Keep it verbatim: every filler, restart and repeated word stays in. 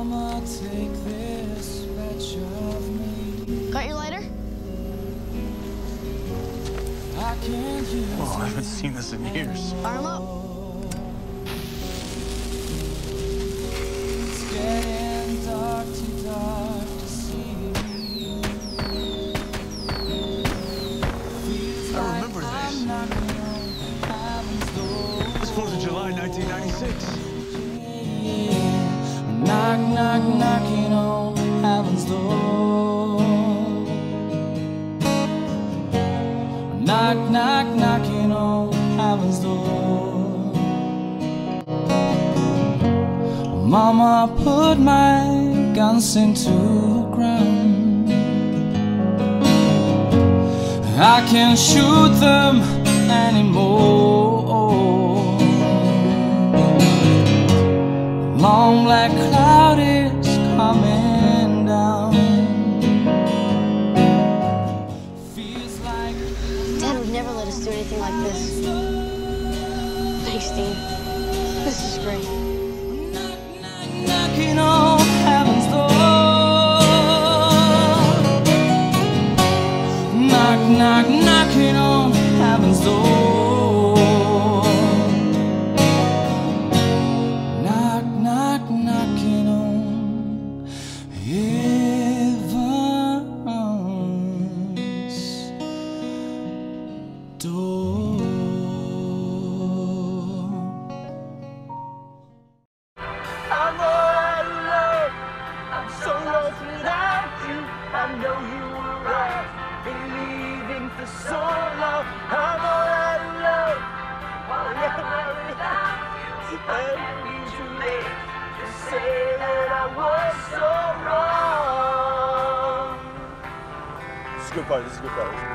Mama, take this batch of me. Got your lighter? I can't use Oh, I haven't seen this in years. Arm up. It's getting dark, too dark to see. I remember this. This fourth of July, nineteen ninety-six. Knock, knock, knocking on heaven's door. Knock, knock, knocking on heaven's door. Mama, put my guns into the ground. I can't shoot them anymore. Long black cloud is coming down. Feels like Dad would never let us do anything like this. Thanks, Dean. This is great. knock, knock, knocking on heaven's door. Knock, knock, knocking on heaven's door. Knock, knock, knocking on heaven's door. I'm all out of love. I'm so lost without you. I know you were right, believing for so long. I'm all out of love. Forever without you. And you too late to say that I was so wrong. This is a good part. This is a good part.